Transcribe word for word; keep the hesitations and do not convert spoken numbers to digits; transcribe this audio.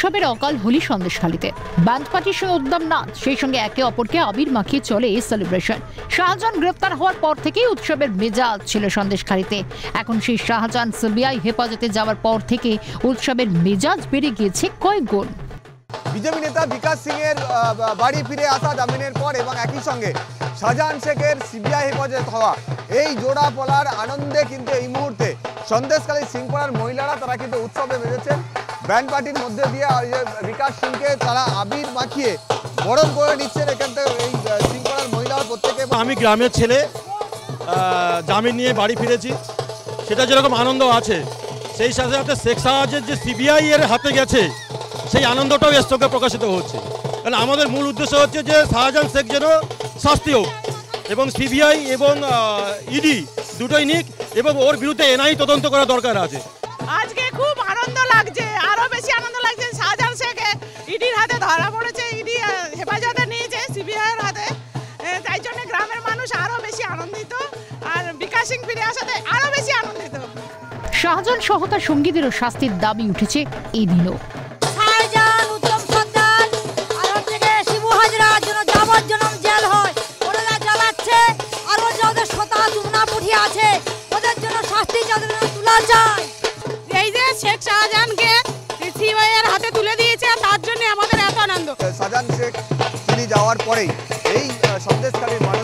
উৎসবের অকাল হোলি সন্দেশখালীতে ব্যান্ড পার্টির সঙ্গে উদ্যম নাচ, সেই সঙ্গে একে অপরকে আবির মাখিয়ে চলে এই সেলিব্রেশন। শাহজাহান গ্রেপ্তার হওয়ার পর থেকেই উৎসবের মেজাজ ছিল সন্দেশখালীতে। এখন সেই শাহজাহান সিবিআই হেফাজতে যাওয়ার পর থেকে উৎসবের মেজাজ বেড়ে গিয়েছে কয়েক গুণ। বিজেপি নেতা বিকাশ সিং এর বাড়ি ফিরে আসা জামিনের পর এবং একই সঙ্গে শাহজাহান শেখের সিবিআই হেফাজত হওয়া, এই জোড়া পলার আনন্দে কিন্তু এই মুহূর্তে সন্দেশখালী সিংপাড়ার মহিলারা তারা কিন্তু উৎসবে মেতেছেন। ব্যান্ড পার্টির মধ্যে দিয়ে বিকাশ সিংকে তারা আবির মাখিয়ে বরণ করে নিচ্ছেন এখান থেকে এই সিংপাড়ার মহিলারা প্রত্যেকে। আমি গ্রামের ছেলে, জামিন নিয়ে বাড়ি ফিরেছি, সেটা যেরকম আনন্দ আছে, সেই সাথে সাথে শেখ শাহজাহান যে সিবিআই এর হাতে গেছে সেই আনন্দটাও এর সঙ্গে প্রকাশিত হচ্ছে। কারণ আমাদের মূল উদ্দেশ্য হচ্ছে যে শাহজাহান শেখ যেন শাস্তি হোক এবং সিবিআই এবং ইডি দুটোই নিক এবং ওর বিরুদ্ধে এনআই তদন্ত করা দরকার আছে। আজকে খুব আনন্দ লাগছে, আরো বেশি আনন্দ লাগছে। শাহজাহান শেখ ইডির হাতে ধরা পড়েছে, ইডি হেফাজতে নিয়েছে সিবিআই এর হাতে, তাই জন্য গ্রামের মানুষ আরো বেশি আনন্দিত, আর বিকাশ সিং ফিরে আসাতে আরো বেশি আনন্দিত। শাহজাহান সহ তার সঙ্গীদেরও শাস্তির দাবি উঠেছে এই দিনও। এই যে শেখ শাহজাহানকে সিবিআই এর হাতে তুলে দিয়েছে, তার জন্য আমাদের এত আনন্দ। শাহজাহান শেখ তিনি যাওয়ার পরেই এই সন্দেশখালীর